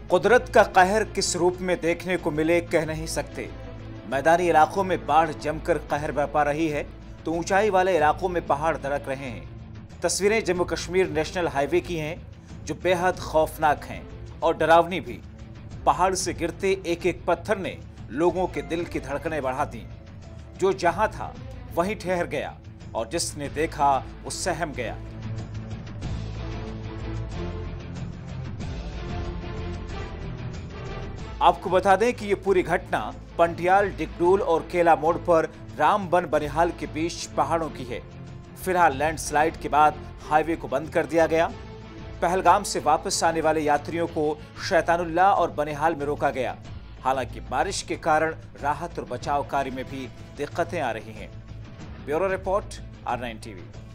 कुदरत का कहर किस रूप में देखने को मिले कह नहीं सकते। मैदानी इलाकों में बाढ़ जमकर कहर बरपा रही है तो ऊंचाई वाले इलाकों में पहाड़ दरक रहे हैं। तस्वीरें जम्मू कश्मीर नेशनल हाईवे की हैं जो बेहद खौफनाक हैं और डरावनी भी। पहाड़ से गिरते एक एक पत्थर ने लोगों के दिल की धड़कनें बढ़ा दी। जो जहां था वहीं ठहर गया और जिसने देखा वो सहम गया। आपको बता दें कि ये पूरी घटना पंडियाल, डिगडोल और केला मोड़ पर रामबन बनिहाल के बीच पहाड़ों की है। फिलहाल लैंडस्लाइड के बाद हाईवे को बंद कर दिया गया। पहलगाम से वापस आने वाले यात्रियों को शैतानुल्लाह और बनिहाल में रोका गया। हालांकि बारिश के कारण राहत और बचाव कार्य में भी दिक्कतें आ रही हैं। Bureau report, R9 TV।